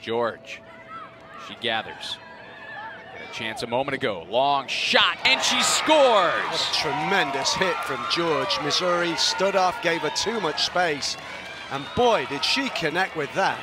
George, she gathers. Had a chance a moment ago. Long shot, and she scores! What a tremendous hit from George. Missouri stood off, gave her too much space. And boy, did she connect with that.